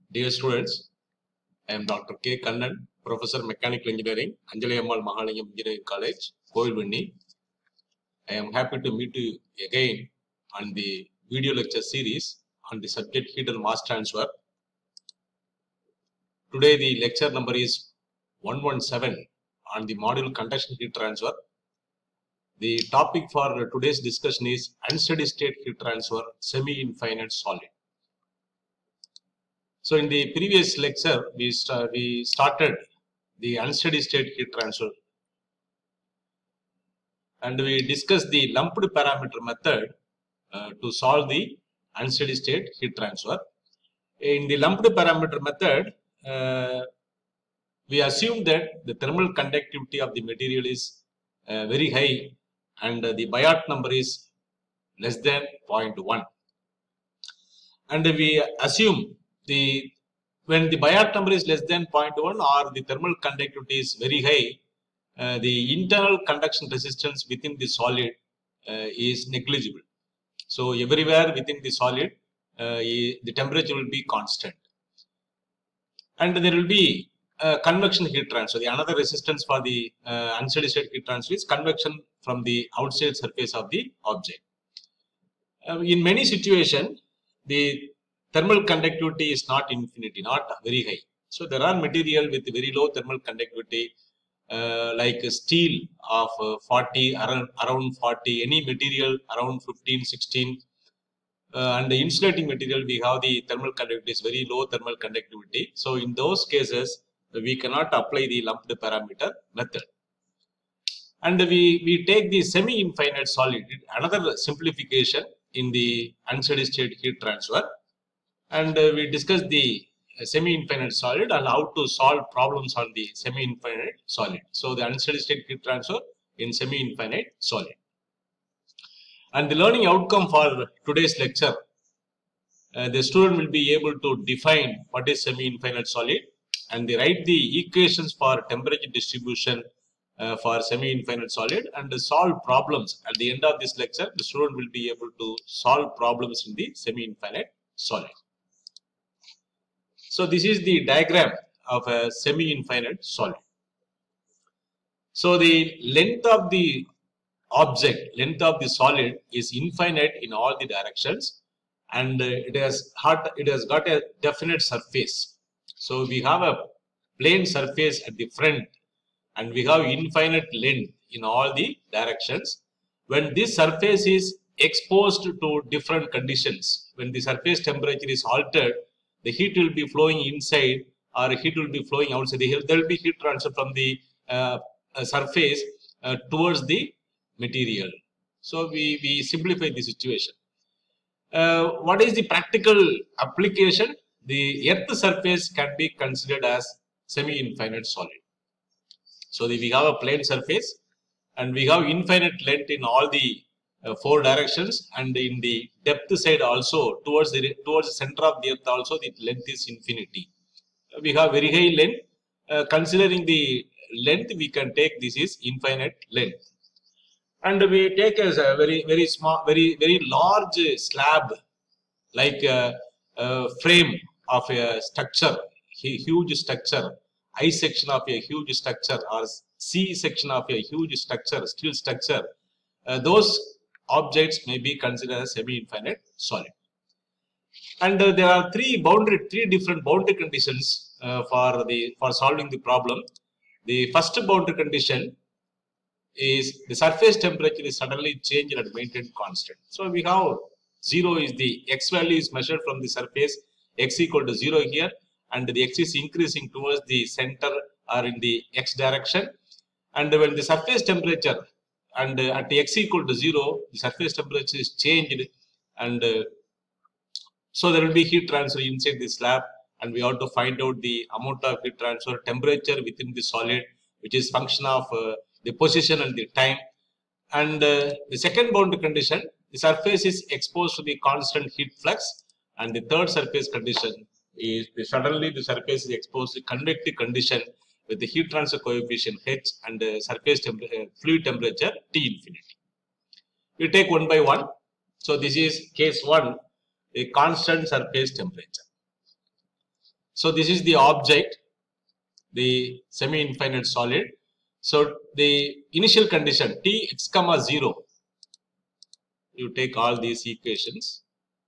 Dear students, I am Dr. K. Kannan, Professor Mechanical Engineering, Anjali Ammal Mahalingam Engineering College, Koilvinni. I am happy to meet you again on the video lecture series on the subject heat and mass transfer. Today the lecture number is 117 on the module conduction heat transfer. The topic for today's discussion is unsteady state heat transfer, semi-infinite solid. So in the previous lecture, we started the unsteady state heat transfer and we discussed the lumped parameter method to solve the unsteady state heat transfer. In the lumped parameter method, we assume that the thermal conductivity of the material is very high and the Biot number is less than 0.1. And we assume when the Biot number is less than 0.1 or the thermal conductivity is very high, the internal conduction resistance within the solid is negligible. So everywhere within the solid, the temperature will be constant. And there will be convection heat transfer. The another resistance for the unsteady state heat transfer is convection from the outside surface of the object. In many situations, the thermal conductivity is not infinity, not very high. So there are material with very low thermal conductivity, like steel of 40, around 40, any material around 15, 16. And the insulating material, we have the thermal conductivity is very low thermal conductivity. So in those cases, we cannot apply the lumped parameter method. And we take the semi-infinite solid, another simplification in the unsteady state heat transfer. And we discuss the semi-infinite solid and how to solve problems on the semi-infinite solid. So the unsteady state heat transfer in semi-infinite solid. And the learning outcome for today's lecture, the student will be able to define what is semi-infinite solid and they write the equations for temperature distribution for semi-infinite solid and solve problems. At the end of this lecture, the student will be able to solve problems in the semi-infinite solid. So this is the diagram of a semi-infinite solid. So the length of the object, length of the solid is infinite in all the directions and it has got a definite surface. So we have a plane surface at the front and we have infinite length in all the directions. When this surface is exposed to different conditions, when the surface temperature is altered, the heat will be flowing inside or heat will be flowing outside. There will be heat transfer from the surface towards the material. So we simplify the situation. What is the practical application? The earth surface can be considered as semi-infinite solid. So we have a plane surface and we have infinite length in all the four directions, and in the depth side also towards the center of the earth also the length is infinity. We have very high length. Considering the length, we can take this is infinite length, and we take as a very small, very large slab, like a frame of a structure, huge structure, I section of a huge structure or C section of a huge structure, steel structure. Those objects may be considered as semi-infinite solid. And there are three different boundary conditions for solving the problem. The first boundary condition is the surface temperature is suddenly changed and maintained constant. So we have 0 is the x value is measured from the surface, x equal to 0 here, and the x is increasing towards the center or in the x direction. And when the surface temperature and at x equal to 0, the surface temperature is changed, and so there will be heat transfer inside the slab, and we have to find out the amount of heat transfer temperature within the solid, which is function of the position and the time. And the second boundary condition, the surface is exposed to the constant heat flux, and the third surface condition is suddenly the surface is exposed to convective condition with the heat transfer coefficient H and surface fluid temperature T infinity. We take one by one. So this is case 1, a constant surface temperature. So this is the object, the semi-infinite solid. So the initial condition T x comma 0, you take all these equations.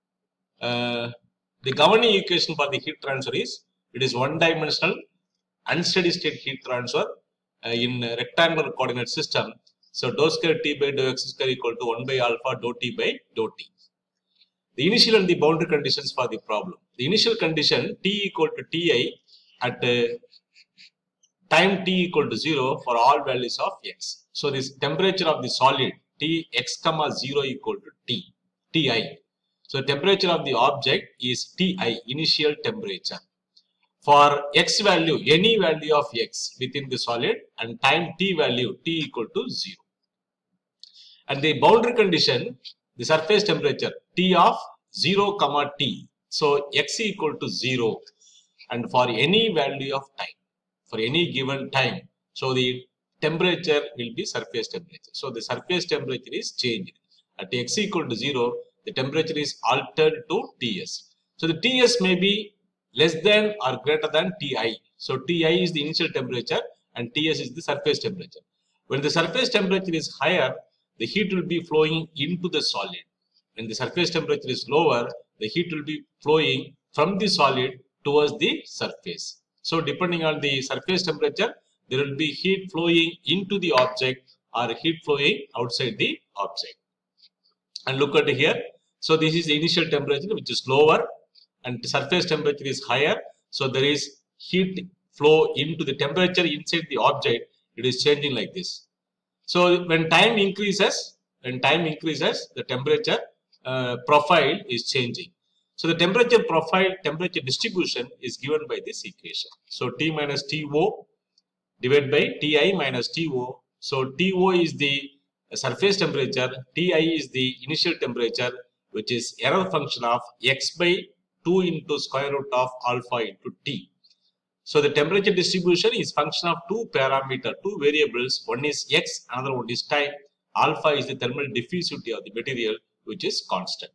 The governing equation for the heat transfer is, it is one-dimensional unsteady state heat transfer in a rectangular coordinate system. So dou square T by dou x square equal to 1 by alpha dou T by dou T. The initial and the boundary conditions for the problem. The initial condition T equal to Ti at time T equal to 0 for all values of x. So this temperature of the solid T x comma 0 equal to Ti. So temperature of the object is Ti, initial temperature. For x value, any value of x within the solid, and time T value T equal to 0. And the boundary condition, the surface temperature T of 0 comma T. So x equal to 0, and for any value of time, for any given time, so the temperature will be surface temperature. So the surface temperature is changed. At x equal to 0, the temperature is altered to Ts. So the Ts may be less than or greater than Ti. So Ti is the initial temperature and Ts is the surface temperature. When the surface temperature is higher, the heat will be flowing into the solid. When the surface temperature is lower, the heat will be flowing from the solid towards the surface. So depending on the surface temperature, there will be heat flowing into the object or heat flowing outside the object. And look at here. So this is the initial temperature, which is lower, and the surface temperature is higher. So there is heat flow into the temperature inside the object. It is changing like this. So when time increases, the temperature profile is changing. So the temperature profile, temperature distribution is given by this equation. So T minus TO divided by Ti minus TO. So TO is the surface temperature, Ti is the initial temperature, which is error function of x by 2 into square root of alpha into T. So the temperature distribution is function of two variables. One is x, another one is time. Alpha is the thermal diffusivity of the material, which is constant.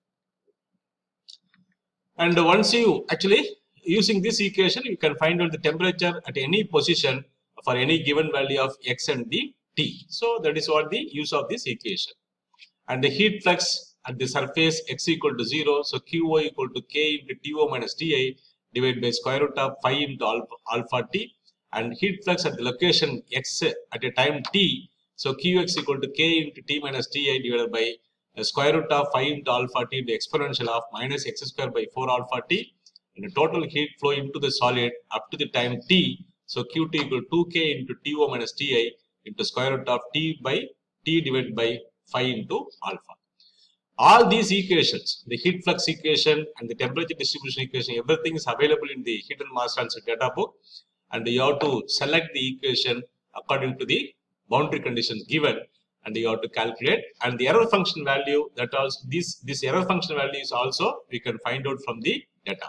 And once you actually using this equation, you can find out the temperature at any position for any given value of x and the T. So that is what the use of this equation. And the heat flux at the surface x equal to 0. So Qo equal to K into To minus Ti divided by square root of phi into alpha T. And heat flux at the location x at a time T. So Qx equal to K into T minus Ti divided by square root of phi into alpha T into exponential of minus x square by 4 alpha T. And the total heat flow into the solid up to the time T. So Qt equal to 2K into To minus Ti into square root of T by T divided by phi into alpha. All these equations, the heat flux equation and the temperature distribution equation, everything is available in the heat and mass transfer data book, and you have to select the equation according to the boundary conditions given, and you have to calculate. And the error function value, that also this error function value is also we can find out from the data.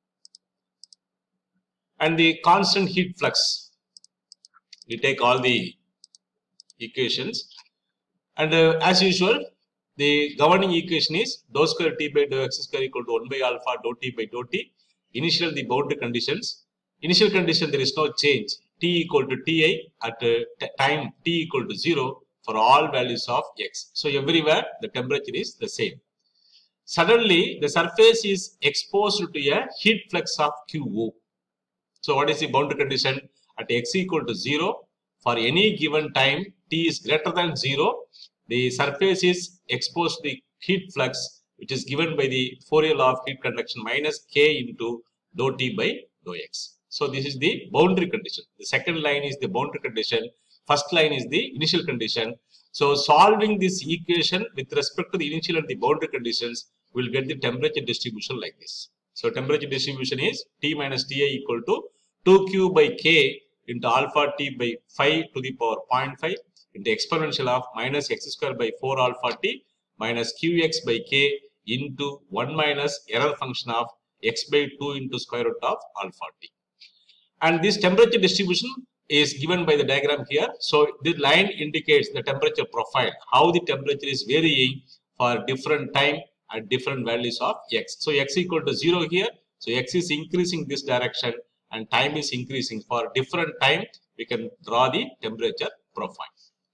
And the constant heat flux, we take all the equations, and as usual, the governing equation is dou square T by dou x square equal to 1 by alpha dou T by dou T. Initial the boundary conditions. Initial condition, there is no change. T equal to Ti at time T equal to 0 for all values of x. So everywhere the temperature is the same. Suddenly the surface is exposed to a heat flux of Qo. So what is the boundary condition? At x equal to 0 for any given time T is greater than 0, the surface is exposed to the heat flux, which is given by the Fourier law of heat conduction minus K into dou T by dou x. So this is the boundary condition. The second line is the boundary condition. First line is the initial condition. So solving this equation with respect to the initial and the boundary conditions, we will get the temperature distribution like this. So temperature distribution is T minus Ti equal to 2Q by K into alpha T by phi to the power 0.5 into exponential of minus x square by 4 alpha T minus Qx by K into 1 minus error function of x by 2 into square root of alpha T. And this temperature distribution is given by the diagram here. So the line indicates the temperature profile, how the temperature is varying for different time at different values of x. So x equal to 0 here. So x is increasing this direction, and time is increasing. For different time, we can draw the temperature profile.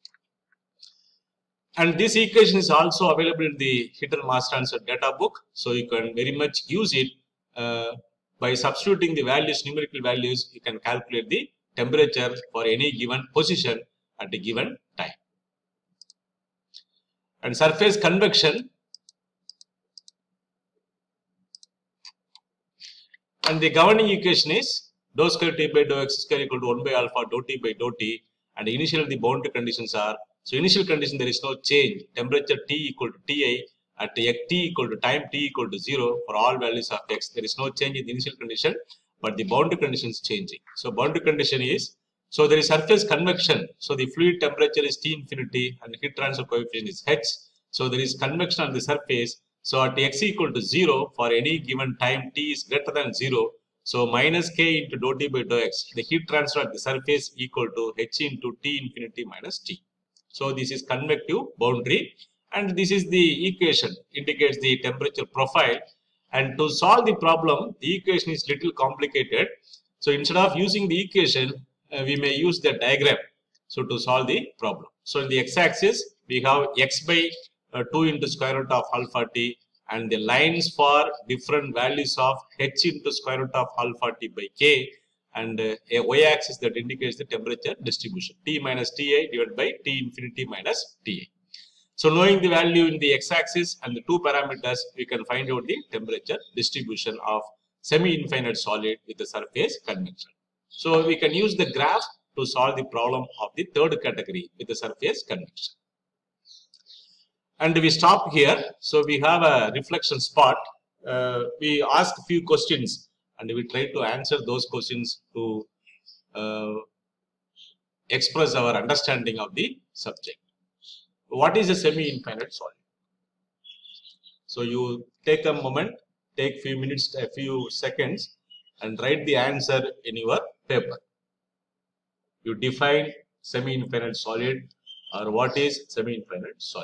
And this equation is also available in the heat and mass transfer data book. So you can very much use it by substituting the values, numerical values. You can calculate the temperature for any given position at a given time. And surface convection. And the governing equation is dou square T by dou x square equal to 1 by alpha dou T by dou T. And initially the boundary conditions are, so initial condition there is no change. Temperature T equal to Ti at T equal to time T equal to 0 for all values of x. There is no change in the initial condition, but the boundary condition is changing. So boundary condition is, so there is surface convection. So the fluid temperature is T infinity and heat transfer coefficient is H. So there is convection on the surface. So at x equal to 0 for any given time T is greater than 0. So minus K into dou T by dou x. The heat transfer at the surface equal to H into T infinity minus T. So this is convective boundary, and this is the equation, indicates the temperature profile. And to solve the problem, the equation is little complicated. So instead of using the equation, we may use the diagram. So to solve the problem. So in the x-axis, we have x by 2 into square root of alpha t, and the lines for different values of h into square root of alpha t by k, and a y-axis that indicates the temperature distribution, T minus Ti divided by T infinity minus Ti. So knowing the value in the x-axis and the two parameters, we can find out the temperature distribution of semi-infinite solid with the surface convection. So we can use the graph to solve the problem of the third category with the surface convection. And we stop here. So we have a reflection spot. We ask a few questions and we try to answer those questions to express our understanding of the subject. What is a semi-infinite solid? So you take a moment, take few minutes, a few seconds, and write the answer in your paper. You define semi-infinite solid, or what is semi-infinite solid.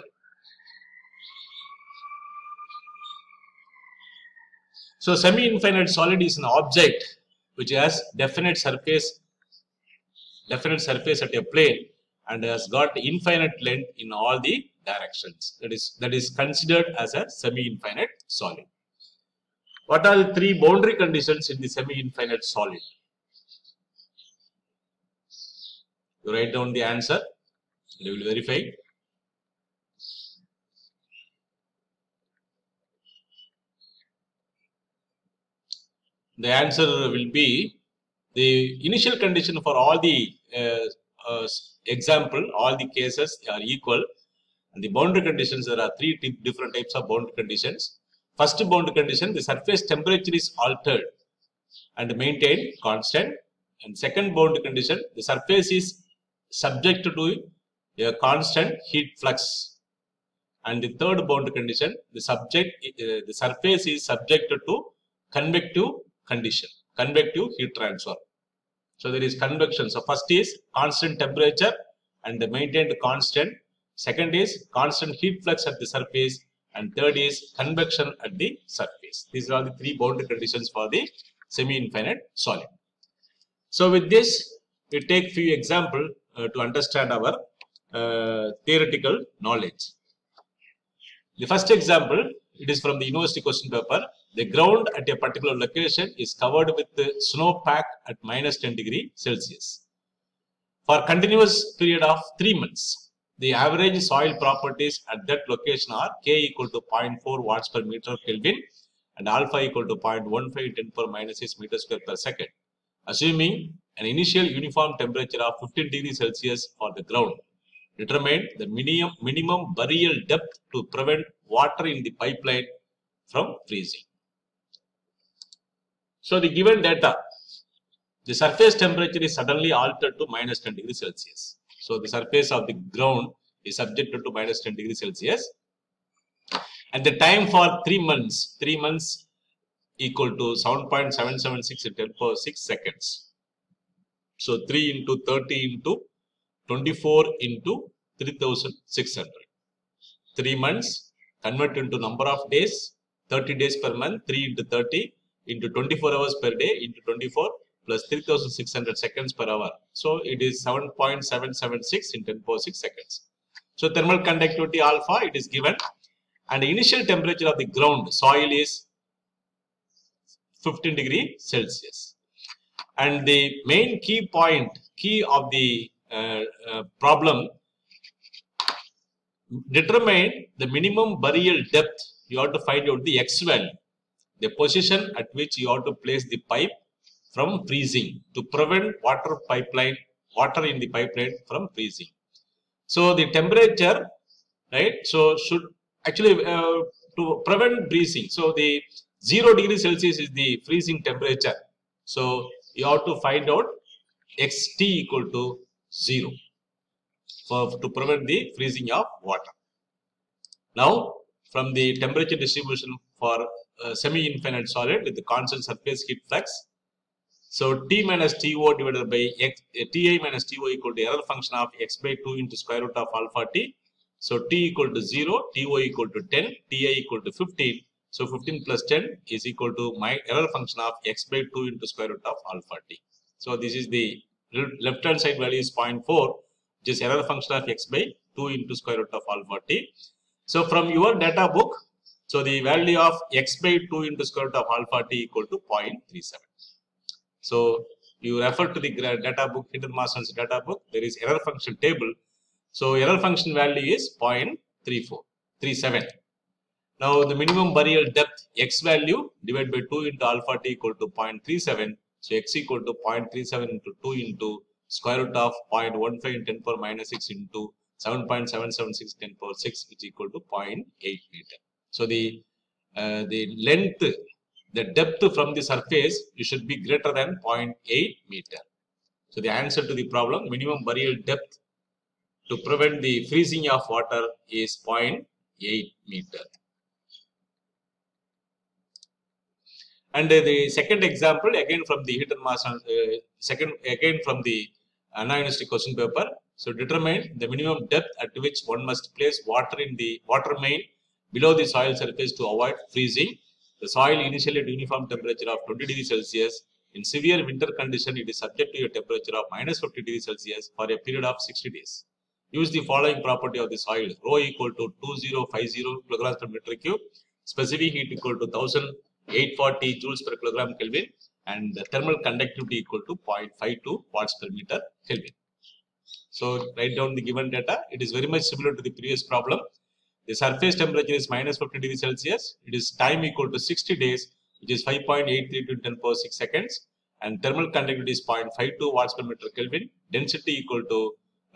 So semi-infinite solid is an object which has definite surface at a plane and has got infinite length in all the directions. That is considered as a semi-infinite solid. What are the three boundary conditions in the semi-infinite solid? You write down the answer. You will verify. The answer will be the initial condition for all the example, all the cases are equal. And the boundary conditions, there are three different types of boundary conditions. First boundary condition, the surface temperature is altered and maintained constant. And second boundary condition, the surface is subject to a constant heat flux. And the third boundary condition, the surface is subjected to convective condition, convective heat transfer. So there is convection. So first is constant temperature and maintained constant. Second is constant heat flux at the surface, and third is convection at the surface. These are the three boundary conditions for the semi-infinite solid. So with this, we take few examples to understand our theoretical knowledge. The first example, it is from the university question paper. The ground at a particular location is covered with snowpack at minus 10 degrees Celsius. For a continuous period of 3 months, the average soil properties at that location are K equal to 0.4 watts per meter Kelvin and alpha equal to 0.15 10 per minus 6 meters square per second. Assuming an initial uniform temperature of 15 degrees Celsius for the ground, determine the minimum burial depth to prevent water in the pipeline from freezing. So the given data, the surface temperature is suddenly altered to minus 10 degrees Celsius. So the surface of the ground is subjected to minus 10 degrees Celsius. And the time for 3 months equal to 7.776 into 10 power 6 seconds. So 3 into 30 into 24 into 3600. 3 months convert into number of days, 30 days per month, 3 into 30 into 24 hours per day into 24, plus 3600 seconds per hour. So it is 7.776 in 10 power 6 seconds. So thermal conductivity alpha, it is given, and the initial temperature of the ground soil is 15 degree Celsius. And the main key of the problem, determine the minimum burial depth. You have to find out the X value, the position at which you have to place the pipe from freezing to prevent water in the pipeline from freezing. So the temperature, right? So should actually to prevent freezing. So the 0 degree Celsius is the freezing temperature. So you have to find out Xt equal to 0 to prevent the freezing of water. Now, from the temperature distribution for semi-infinite solid with the constant surface heat flux, so T minus TO divided by X, Ti minus TO equal to error function of X by 2 into square root of alpha T. So T equal to 0, TO equal to 10, Ti equal to 15. So 15 plus 10 is equal to my error function of X by 2 into square root of alpha T. So this is the left hand side value is 0.4, which is error function of X by 2 into square root of alpha T. So from your data book, so the value of X by 2 into square root of alpha T equal to 0.37. So you refer to the data book, Hidden Master's data book, there is error function table. So error function value is 0.37. Now the minimum burial depth X value divided by 2 into alpha T equal to 0.37. So X equal to 0.37 into 2 into square root of 0.15 in 10 power minus 6 into 7.776 10 power 6, which is equal to 0.8 meter. So the length, the depth from the surface, you should be greater than 0.8 meter. So the answer to the problem, minimum burial depth to prevent the freezing of water is 0.8 meter. And the second example, again from the Hidden Mass, again from the Anna University question paper. So determine the minimum depth at which one must place water in the water main below the soil surface to avoid freezing. The soil initially at uniform temperature of 20 degrees Celsius. In severe winter condition, it is subject to a temperature of minus 50 degrees Celsius for a period of 60 days. Use the following property of the soil: rho equal to 2050 kilograms per meter cube, specific heat equal to 1840 joules per kilogram Kelvin, and the thermal conductivity equal to 0.52 watts per meter Kelvin. So write down the given data. It is very much similar to the previous problem. The surface temperature is minus 50 degrees Celsius. It is time equal to 60 days, which is 5.83 to 10 power 6 seconds. And thermal conductivity is 0.52 watts per meter Kelvin. Density equal to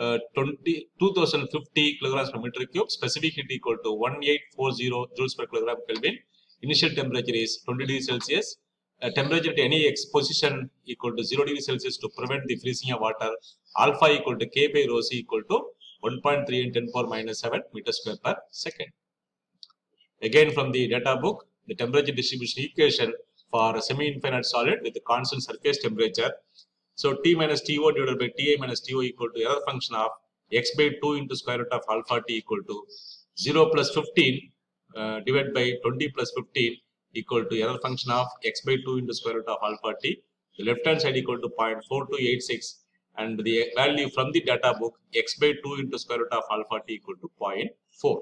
2050 kilograms per meter cube. Specific heat equal to 1840 joules per kilogram Kelvin. Initial temperature is 20 degrees Celsius. Temperature at any exposition equal to 0 degrees Celsius to prevent the freezing of water. Alpha equal to K by rho C equal to 1.3 in 10 power minus 7 meter square per second. Again from the data book, the temperature distribution equation for a semi-infinite solid with the constant surface temperature. So T minus TO divided by Ti minus TO equal to error function of X by 2 into square root of alpha T equal to 0 plus 15 divided by 20 plus 15 equal to error function of X by 2 into square root of alpha T. The left hand side equal to 0.4286. And the value from the data book, X by 2 into square root of alpha T equal to 0.4.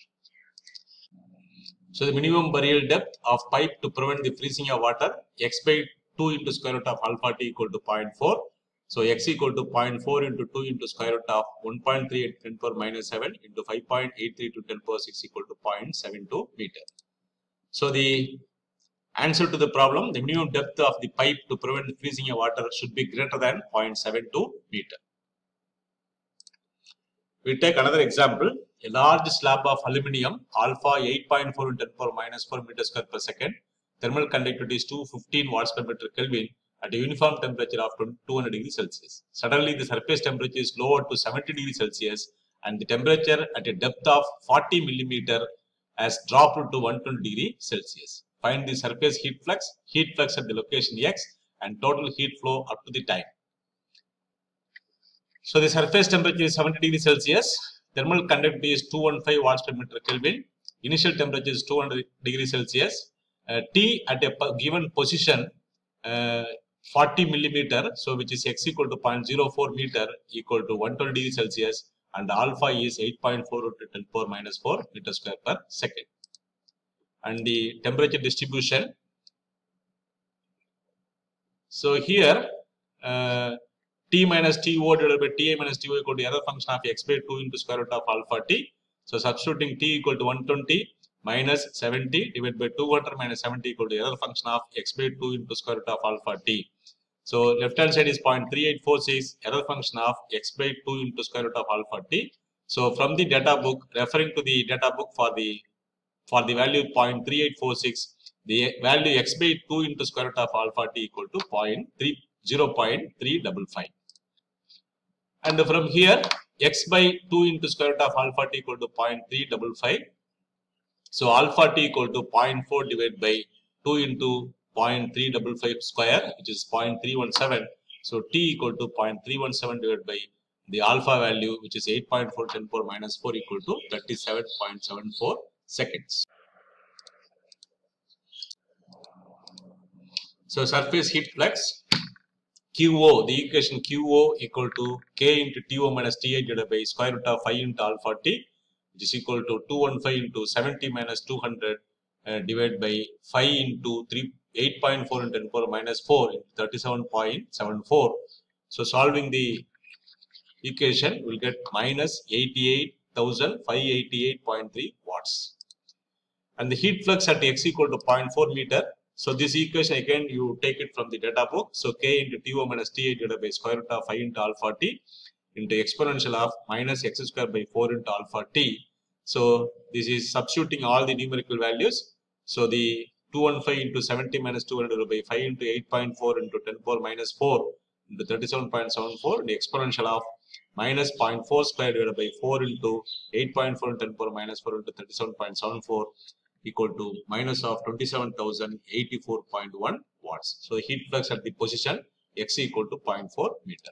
So the minimum burial depth of pipe to prevent the freezing of water, X by 2 into square root of alpha T equal to 0.4. So X equal to 0.4 into 2 into square root of 1.3 at 10 power minus 7 into 5.83 to 10 power 6 equal to 0.72 meter. So the answer to the problem, the minimum depth of the pipe to prevent the freezing of water should be greater than 0.72 meter. We take another example. A large slab of aluminium, alpha 8.4 in 10 power minus 4 meters square per second. Thermal conductivity is 215 watts per meter Kelvin at a uniform temperature of 200 degrees Celsius. Suddenly, the surface temperature is lowered to 70 degrees Celsius and the temperature at a depth of 40 millimeter has dropped to 120 degrees Celsius. Find the surface heat flux at the location X, and total heat flow up to the time. So the surface temperature is 70 degrees Celsius. Thermal conductivity is 215 watts per meter Kelvin. Initial temperature is 200 degrees Celsius. T at a given position 40 millimeter, so which is x equal to 0.04 meter equal to 120 degrees Celsius, and alpha is 8.4 to 10 power minus 4 meter square per second. And the temperature distribution. So here T minus TO divided by Ti minus TO equal to error function of x by 2 into square root of alpha t. So substituting T equal to 120 minus 70 divided by 200 minus 70 equal to error function of x by 2 into square root of alpha t. So left hand side is 0.3846, error function of x by 2 into square root of alpha t. So from the data book, referring to the data book for the value 0.3846, the value x by 2 into square root of alpha t equal to 0.355. And from here, x by 2 into square root of alpha t equal to 0.355. So alpha t equal to 0.4 divided by 2 into 0.355 square, which is 0.317. So t equal to 0.317 divided by the alpha value, which is 8.4 10 power minus 4 equal to 37.74 seconds. So surface heat flux QO, the equation QO equal to K into TO minus TI divided by square root of 5 into alpha t, which is equal to 215 into 70 minus 200 divided by 5 into 8.4 into 10 power minus 4 into 37.74. So solving the equation, we will get minus 88,588.3 watts. And the heat flux at x equal to 0.4 meter. So this equation again you take it from the data book. So K into TO minus Ti divided by square root of 5 into alpha t into exponential of minus x square by 4 into alpha t. So this is substituting all the numerical values. So the 215 into 70 minus 200 by 5 into 8.4 into 10 power minus 4 into 37.74, the exponential of minus 0.4 square divided by 4 into 8.4 into 10 power minus 4 into 37.74 equal to minus of 27,084.1 watts. So the heat flux at the position x equal to 0.4 meter.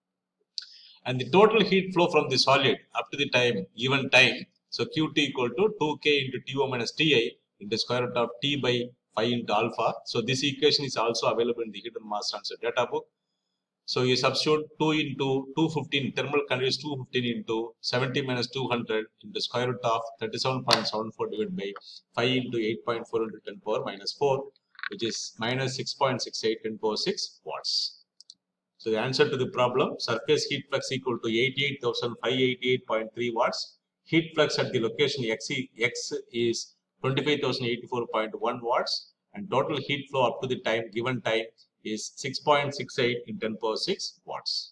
And the total heat flow from the solid up to the time given time. So Qt equal to 2K into TO minus Ti into square root of T by 5 into alpha. So this equation is also available in the heat and mass transfer data book. So you substitute 2 into 215, thermal conductance 215 into 70 minus 200 into square root of 37.74 divided by 5 into 8.4 into 10 power minus 4, which is minus 6.68 10 power 6 watts. So the answer to the problem, surface heat flux equal to 88,588.3 watts. Heat flux at the location x is 25,084.1 watts, and total heat flow up to the time given time is 6.68 in 10 power 6 watts.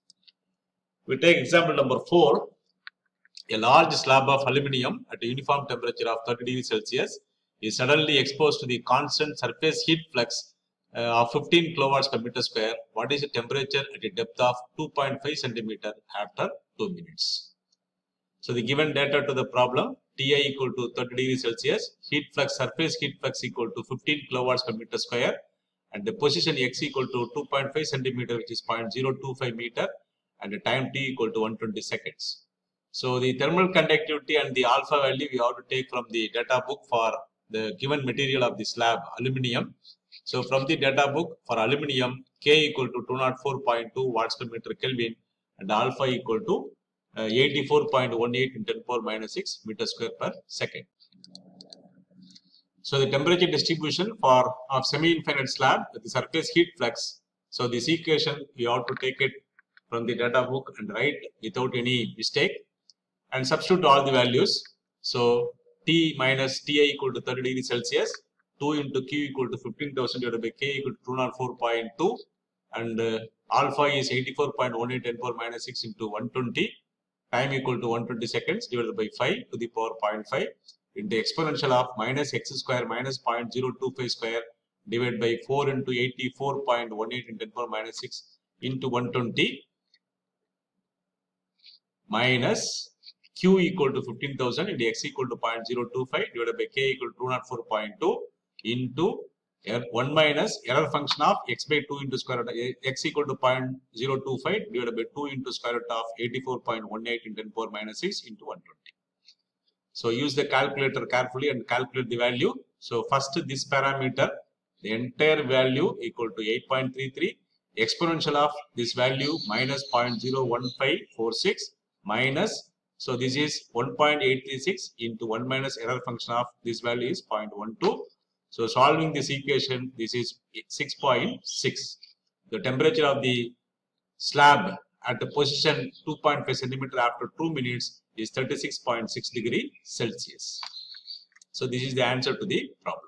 We take example number 4. A large slab of aluminium at a uniform temperature of 30 degrees Celsius is suddenly exposed to the constant surface heat flux of 15 kilowatts per meter square. What is the temperature at a depth of 2.5 centimeter after 2 minutes? So the given data to the problem, Ti equal to 30 degrees Celsius, heat flux, surface heat flux equal to 15 kilowatts per meter square, and the position x equal to 2.5 centimeter, which is 0.025 meter, and the time t equal to 120 seconds. So the thermal conductivity and the alpha value we have to take from the data book for the given material of the slab, aluminium. So from the data book for aluminium, K equal to 204.2 watts per meter Kelvin, and alpha equal to 84.18 in 10 power minus 6 meter square per second. So the temperature distribution of semi-infinite slab with the surface heat flux. So this equation you have to take it from the data book and write without any mistake and substitute all the values. So T minus Ti equal to 30 degrees Celsius, 2 into Q equal to 15,000 divided by K equal to 204.2, and alpha is 84.18 10 power minus 6 into 120, time equal to 120 seconds divided by 5 to the power 0.5 into exponential of minus x square minus 0.025 square divided by 4 into 84.18 in 10 power minus 6 into 120 minus Q equal to 15,000 into x equal to 0.025 divided by K equal to 204.2 into 1 minus error function of x by 2 into square root of x equal to 0.025 divided by 2 into square root of 84.18 in 10 power minus 6 into 120. So use the calculator carefully and calculate the value. So first this parameter the entire value equal to 8.33, exponential of this value minus 0.01546 minus, so this is 1.836 into 1 minus error function of this value is 0.12. So solving this equation, this is 6.6. The temperature of the slab at the position 2.5 centimeter after 2 minutes is 36.6 degree Celsius. So this is the answer to the problem.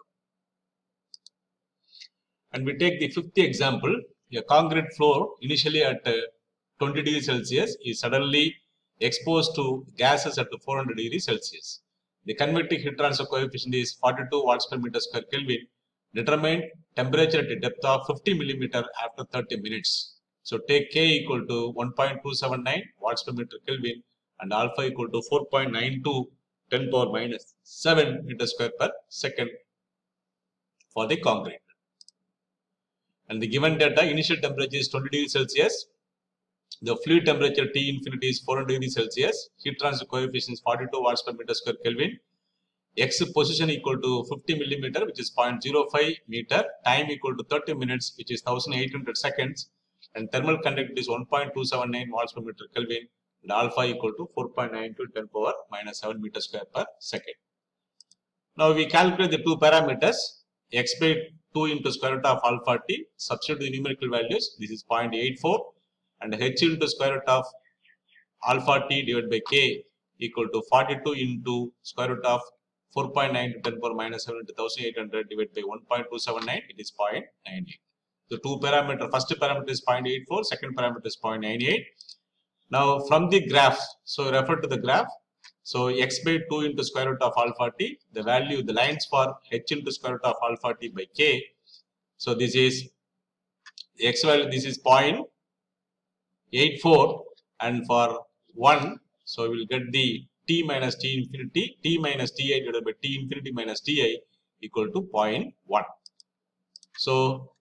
And we take the fifth example. A concrete floor initially at 20 degrees Celsius is suddenly exposed to gases at 400 degrees Celsius. The convective heat transfer coefficient is 42 watts per meter square Kelvin. Determine temperature at a depth of 50 millimeter after 30 minutes. So take K equal to 1.279 watts per meter Kelvin and alpha equal to 4.92 10 power minus 7 meter square per second for the concrete. And the given data, initial temperature is 20 degrees Celsius. The fluid temperature T infinity is 400 degrees Celsius. Heat transfer coefficient is 42 watts per meter square Kelvin. X position equal to 50 millimeter, which is 0.05 meter. Time equal to 30 minutes, which is 1800 seconds. And thermal conductivity is 1.279 watts per meter Kelvin. And alpha equal to 4.92 10 power minus 7 meter square per second. Now we calculate the two parameters. X by 2 into square root of alpha t. Substitute the numerical values. This is 0.84. And h into square root of alpha t divided by k equal to 42 into square root of 4.9 to 10 power minus 7 into 1800 divided by 1.279, it is 0.98. The two parameter, first parameter is 0.84, second parameter is 0.98. Now from the graph, so refer to the graph. So x by 2 into square root of alpha t, the value, the lines for h into square root of alpha t by k. So this is x value, this is 0.84, and for 1, so we will get the t minus t infinity, t minus ti divided by t infinity minus ti equal to 0.1. So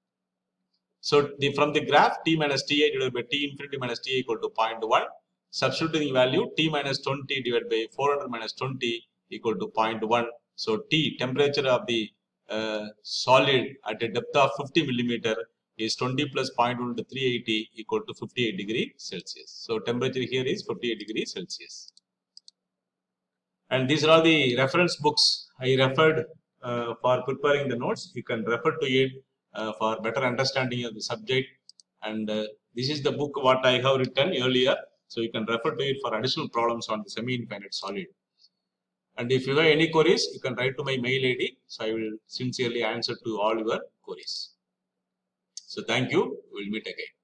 from the graph, t minus ti divided by t infinity minus ti equal to 0.1. Substituting value, t minus 20 divided by 400 minus 20 equal to 0.1. So T, temperature of the solid at a depth of 50 millimeter is 20 plus 0.1 to 380 equal to 58 degree Celsius. So temperature here is 58 degrees Celsius. And these are all the reference books I referred for preparing the notes. You can refer to it for better understanding of the subject. And this is the book what I have written earlier. So you can refer to it for additional problems on the semi-infinite solid. And if you have any queries, you can write to my mail ID. So I will sincerely answer to all your queries. So thank you. We will meet again.